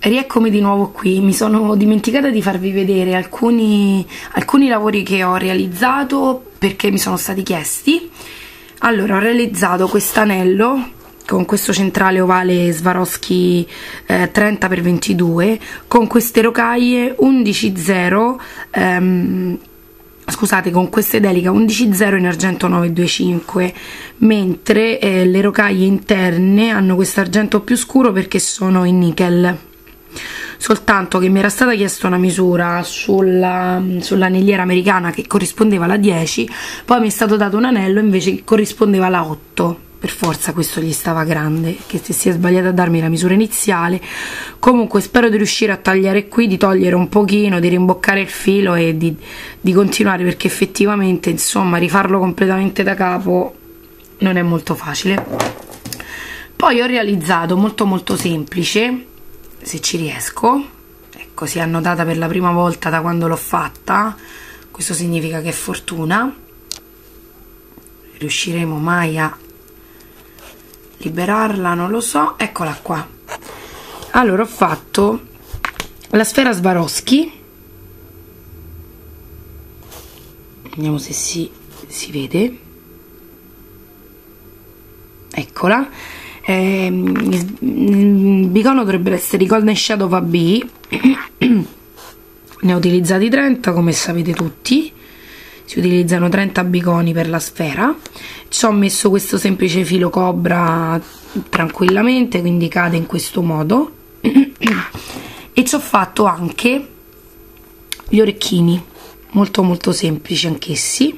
Rieccomi di nuovo qui. Mi sono dimenticata di farvi vedere alcuni lavori che ho realizzato perché mi sono stati chiesti. Allora, ho realizzato quest'anello con questo centrale ovale Swarovski 30x22 con queste rocaie 11.0 scusate, con queste deliche 11.0 in argento 925, mentre le rocaie interne hanno questo argento più scuro perché sono in nickel. Soltanto che mi era stata chiesta una misura sull'anelliera americana che corrispondeva alla 10, poi mi è stato dato un anello invece che corrispondeva alla 8. Per forza questo gli stava grande, che se si è sbagliato a darmi la misura iniziale. Comunque spero di riuscire a tagliare qui, di togliere un pochino, di rimboccare il filo e di continuare, perché effettivamente insomma rifarlo completamente da capo non è molto facile. Poi ho realizzato molto semplice, se ci riesco, ecco, si è annotata per la prima volta da quando l'ho fatta, questo significa che è fortuna. Riusciremo mai a liberarla? Non lo so. Eccola qua. Allora, ho fatto la sfera Swarovski, vediamo se si vede, eccola. Il bicono dovrebbe essere i Golden Shadow AB. Ne ho utilizzati 30, come sapete tutti. Si utilizzano 30 biconi per la sfera. Ci ho messo questo semplice filo cobra tranquillamente, quindi cade in questo modo. E ci ho fatto anche gli orecchini, molto semplici anch'essi,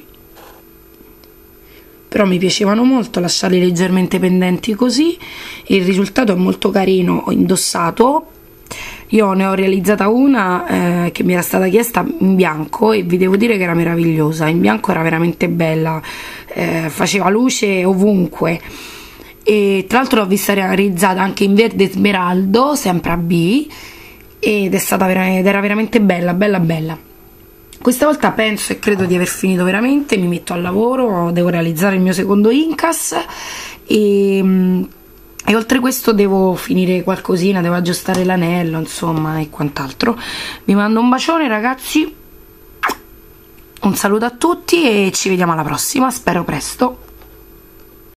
però mi piacevano molto, lasciarli leggermente pendenti così. Il risultato è molto carino. Ho indossato, io ne ho realizzata una che mi era stata chiesta in bianco e vi devo dire che era meravigliosa. In bianco era veramente bella, faceva luce ovunque, e tra l'altro l'ho vista realizzata anche in verde smeraldo, sempre AB, ed era veramente bella. Questa volta penso e credo di aver finito veramente, mi metto al lavoro, devo realizzare il mio secondo incas e oltre questo devo finire qualcosina, devo aggiustare l'anello, insomma, e quant'altro. Vi mando un bacione ragazzi, un saluto a tutti e ci vediamo alla prossima, spero presto.